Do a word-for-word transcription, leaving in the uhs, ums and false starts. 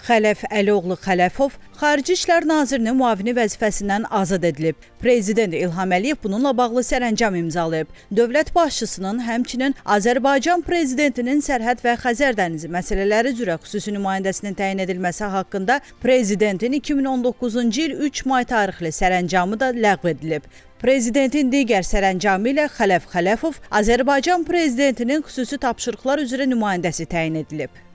Xələf Əlioğlu Xələfov Xarici İşlər Nazirinin müavini vəzifəsindən azad edilib. Prezident İlham Əliyev bununla bağlı sərəncam imzalayıb. Dövlət başçısının həmçinin Azərbaycan prezidentinin sərhəd və Xəzər dənizi məsələləri üzrə xüsusi nümayəndəsinin təyin edilməsi haqqında prezidentin iki min on doqquzuncu il üç may tarixli sərəncamı da ləğv edilib. Prezidentin digər sərəncamı ilə Xələf Xələfov Azərbaycan prezidentinin xüsusi tapşırıqlar üzrə nümayəndəsi təyin edilib.